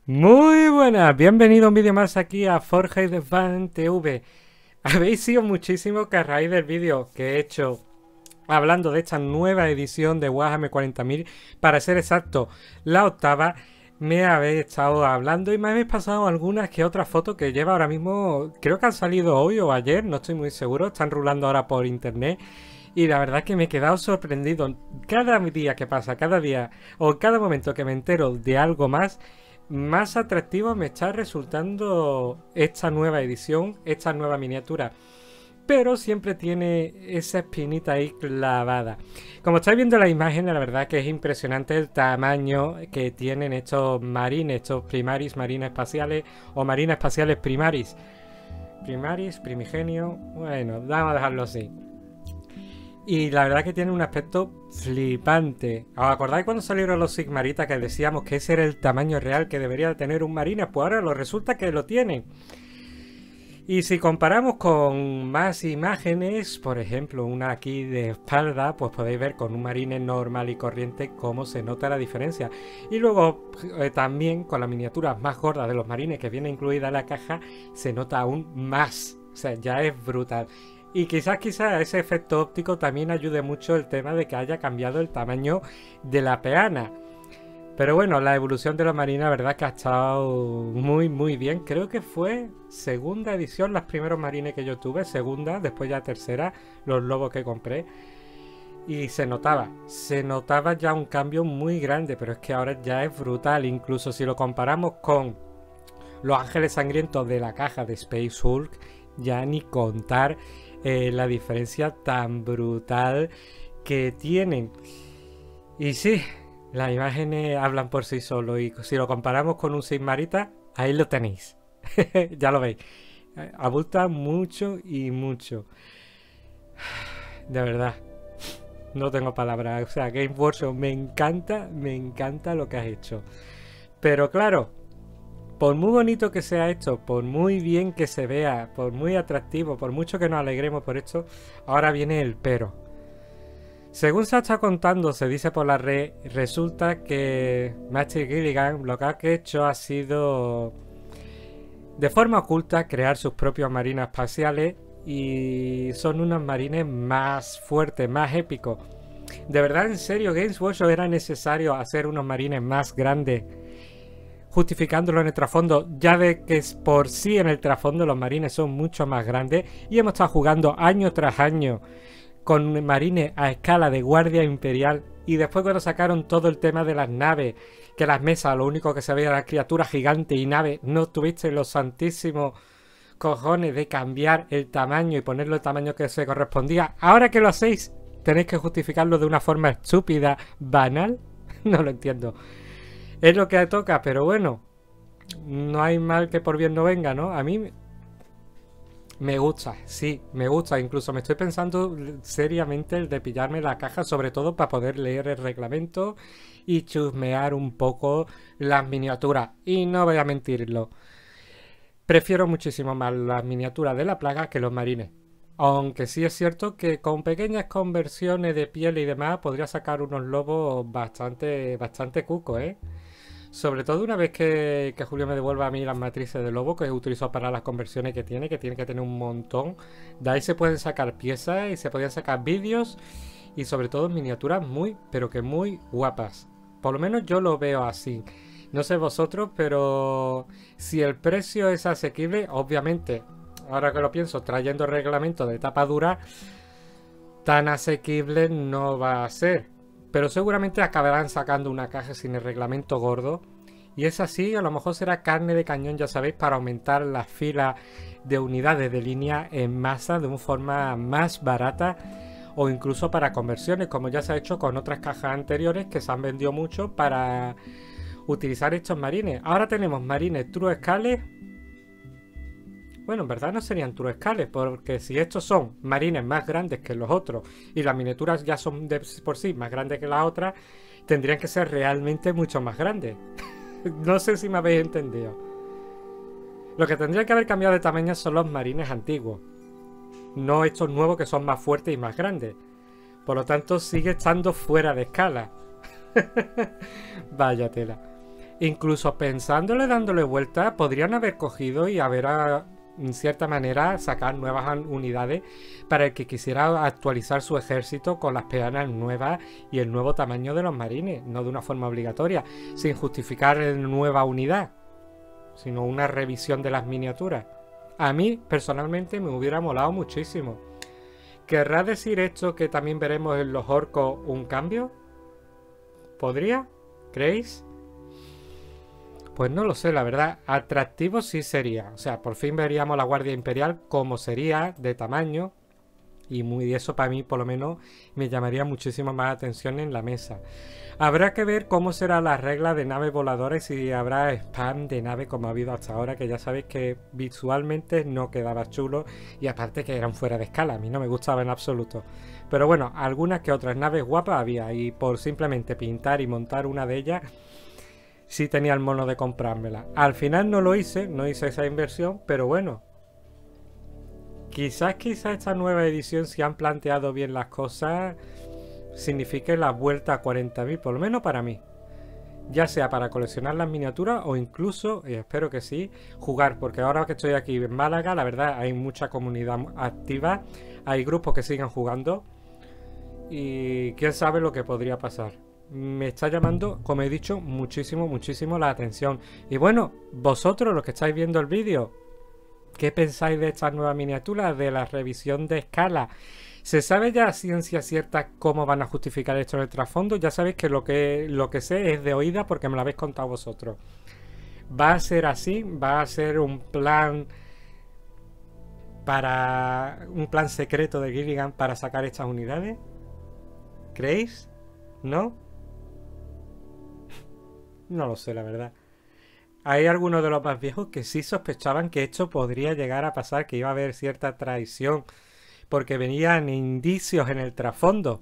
Muy buenas, bienvenido a un vídeo más aquí a Forge de Fan TV. Habéis sido muchísimo que a raíz del vídeo que he hecho hablando de esta nueva edición de Warhammer 40.000, para ser exacto, la octava, me habéis estado hablando y me habéis pasado algunas que otras fotos que lleva ahora mismo, creo que han salido hoy o ayer, no estoy muy seguro, están rulando ahora por internet. Y la verdad que me he quedado sorprendido. Cada día que pasa, cada día o cada momento que me entero de algo más atractivo me está resultando esta nueva edición, esta nueva miniatura. Pero siempre tiene esa espinita ahí clavada. Como estáis viendo la imagen, la verdad que es impresionante el tamaño que tienen estos marines, estos primaris, marines espaciales o marines espaciales primaris. Primaris, primigenio, bueno, vamos a dejarlo así. Y la verdad que tiene un aspecto flipante. ¿Os acordáis cuando salieron los Sigmaritas que decíamos que ese era el tamaño real que debería tener un marine? Pues ahora resulta que lo tiene. Y si comparamos con más imágenes, por ejemplo una aquí de espalda, pues podéis ver con un marine normal y corriente cómo se nota la diferencia. Y luego también con las miniaturas más gordas de los marines que viene incluida en la caja, se nota aún más. O sea, ya es brutal. Y quizás ese efecto óptico también ayude mucho el tema de que haya cambiado el tamaño de la peana. Pero bueno, la evolución de los marines, la verdad que ha estado muy bien. Creo que fue segunda edición, los primeros marines que yo tuve, segunda, después ya tercera, los lobos que compré. Y se notaba ya un cambio muy grande, pero es que ahora ya es brutal. Incluso si lo comparamos con los ángeles sangrientos de la caja de Space Hulk, ya ni contar la diferencia tan brutal que tienen. Y sí, las imágenes hablan por sí solo, y si lo comparamos con un Sigmarita, ahí lo tenéis. Ya lo veis, abulta mucho y mucho. De verdad, no tengo palabras. O sea, Games Workshop, me encanta lo que has hecho. Pero claro, por muy bonito que sea esto, por muy bien que se vea, por muy atractivo, por mucho que nos alegremos por esto, ahora viene el pero. Según se está contando, se dice por la red, resulta que Matthew Gilligan lo que ha hecho ha sido, de forma oculta, crear sus propios marines espaciales, y son unos marines más fuertes, más épicos. De verdad, en serio, Games Workshop era necesario hacer unos marines más grandes, justificándolo en el trasfondo, ya de que por sí en el trasfondo los marines son mucho más grandes, y hemos estado jugando año tras año con marines a escala de guardia imperial. Y después cuando sacaron todo el tema de las naves, que las mesas lo único que se veía era criaturas gigantes y naves, no tuviste los santísimos cojones de cambiar el tamaño y ponerlo el tamaño que se correspondía. Ahora que lo hacéis, tenéis que justificarlo de una forma estúpida, banal. No lo entiendo. Es lo que toca, pero bueno, no hay mal que por bien no venga, ¿no? A mí me gusta, sí, me gusta. Incluso me estoy pensando seriamente el de pillarme la caja, sobre todo para poder leer el reglamento y chusmear un poco las miniaturas. Y no voy a mentirlo, prefiero muchísimo más las miniaturas de la plaga que los marines. Aunque sí es cierto que con pequeñas conversiones de piel y demás podría sacar unos lobos bastante cucos, ¿eh? Sobre todo una vez que Julio me devuelva a mí las matrices de lobo que he utilizado para las conversiones que tiene que tener un montón. De ahí se pueden sacar piezas y se podían sacar vídeos y sobre todo miniaturas pero que muy guapas. Por lo menos yo lo veo así. No sé vosotros, pero si el precio es asequible, obviamente, ahora que lo pienso, trayendo reglamento de tapa dura, tan asequible no va a ser. Pero seguramente acabarán sacando una caja sin el reglamento gordo. Y es así, a lo mejor será carne de cañón, ya sabéis, para aumentar las filas de unidades de línea en masa de una forma más barata. O incluso para conversiones, como ya se ha hecho con otras cajas anteriores que se han vendido mucho para utilizar estos marines. Ahora tenemos marines True Scale. Bueno, en verdad no serían True Scale, porque si estos son marines más grandes que los otros y las miniaturas ya son de por sí más grandes que las otras, tendrían que ser realmente mucho más grandes. No sé si me habéis entendido. Lo que tendría que haber cambiado de tamaño son los marines antiguos, no estos nuevos que son más fuertes y más grandes. Por lo tanto, sigue estando fuera de escala. Vaya tela. Incluso pensándole, dándole vueltas, podrían haber cogido y haber, en cierta manera, sacar nuevas unidades para el que quisiera actualizar su ejército con las peanas nuevas y el nuevo tamaño de los marines, no de una forma obligatoria, sin justificar nueva unidad, sino una revisión de las miniaturas. A mí, personalmente, me hubiera molado muchísimo. ¿Querrá decir esto que también veremos en los orcos un cambio? ¿Podría? ¿Creéis? Pues no lo sé, la verdad. Atractivo sí sería. O sea, por fin veríamos la Guardia Imperial como sería, de tamaño. Y eso para mí, por lo menos, me llamaría muchísimo más atención en la mesa. Habrá que ver cómo será la regla de naves voladoras y si habrá spam de nave como ha habido hasta ahora, que ya sabéis que visualmente no quedaba chulo y aparte que eran fuera de escala. A mí no me gustaba en absoluto. Pero bueno, algunas que otras naves guapas había y por simplemente pintar y montar una de ellas sí tenía el mono de comprármela. Al final no lo hice, no hice esa inversión, pero bueno. Quizás esta nueva edición, si han planteado bien las cosas, signifique la vuelta a 40.000, por lo menos para mí. Ya sea para coleccionar las miniaturas o incluso, y espero que sí, jugar. Porque ahora que estoy aquí en Málaga, la verdad hay mucha comunidad activa, hay grupos que sigan jugando y quién sabe lo que podría pasar. Me está llamando, como he dicho, muchísimo la atención. Y bueno, vosotros los que estáis viendo el vídeo, ¿qué pensáis de estas nuevas miniaturas, de la revisión de escala? ¿Se sabe ya a ciencia cierta cómo van a justificar esto en el trasfondo? Ya sabéis que lo que sé es de oída porque me lo habéis contado vosotros. ¿Va a ser así? ¿Va a ser un plan secreto de Gilligan para sacar estas unidades? ¿Creéis? ¿No? No lo sé, la verdad. Hay algunos de los más viejos que sí sospechaban que esto podría llegar a pasar, que iba a haber cierta traición, porque venían indicios en el trasfondo.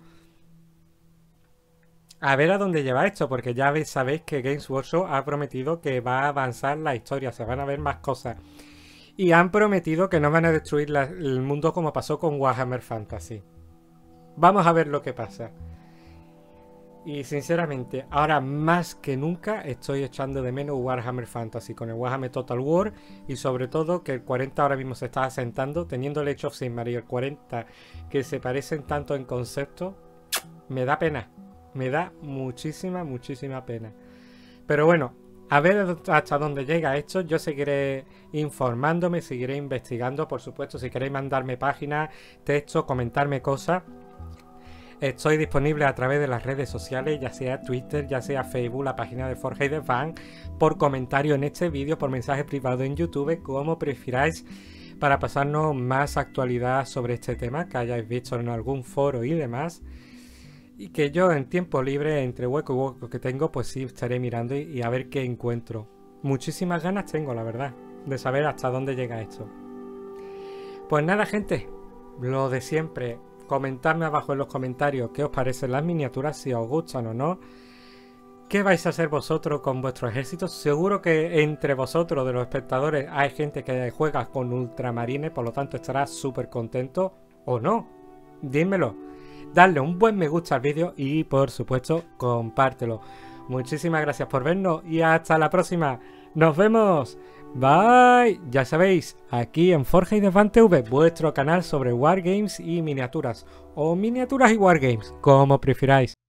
A ver a dónde lleva esto, porque ya sabéis que Games Workshop ha prometido que va a avanzar la historia, se van a ver más cosas. Y han prometido que no van a destruir el mundo como pasó con Warhammer Fantasy. Vamos a ver lo que pasa. Y sinceramente, ahora más que nunca estoy echando de menos Warhammer Fantasy con el Warhammer Total War y sobre todo que el 40 ahora mismo se está asentando, teniendo el Age of Sigmar y el 40 que se parecen tanto en concepto, me da pena, me da muchísima pena. Pero bueno, a ver hasta dónde llega esto, yo seguiré informándome, seguiré investigando, por supuesto, si queréis mandarme páginas, textos, comentarme cosas. Estoy disponible a través de las redes sociales, ya sea Twitter, ya sea Facebook, la página de Forge the Fan, por comentario en este vídeo, por mensaje privado en YouTube, como prefiráis, para pasarnos más actualidad sobre este tema que hayáis visto en algún foro y demás. Y que yo en tiempo libre, entre hueco y hueco que tengo, pues sí estaré mirando y a ver qué encuentro. Muchísimas ganas tengo, la verdad, de saber hasta dónde llega esto. Pues nada, gente, lo de siempre. Comentadme abajo en los comentarios qué os parecen las miniaturas, si os gustan o no. ¿Qué vais a hacer vosotros con vuestro ejército? Seguro que entre vosotros, de los espectadores, hay gente que juega con ultramarines, por lo tanto estará súper contento. ¿O no? Dímelo. Dadle un buen me gusta al vídeo y, por supuesto, compártelo. Muchísimas gracias por vernos y hasta la próxima. ¡Nos vemos! Bye, ya sabéis, aquí en Forge the Fan TV, vuestro canal sobre Wargames y miniaturas, o miniaturas y Wargames, como prefiráis.